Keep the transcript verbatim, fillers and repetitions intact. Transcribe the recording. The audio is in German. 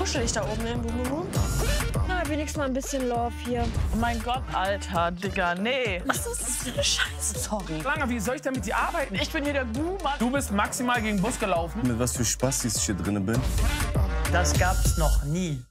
kuschelig da oben, ne? Boom, boom, boom. Na, wenigstens mal ein bisschen Love hier. Oh mein Gott, Alter, Digga, nee. Was ist das für eine Scheiße? Sorry. Langer, wie soll ich denn mit dir arbeiten? Ich bin hier der Buhmann. Du bist maximal gegen den Bus gelaufen. Mit was für Spastis ich hier drin bin. Das gab's noch nie.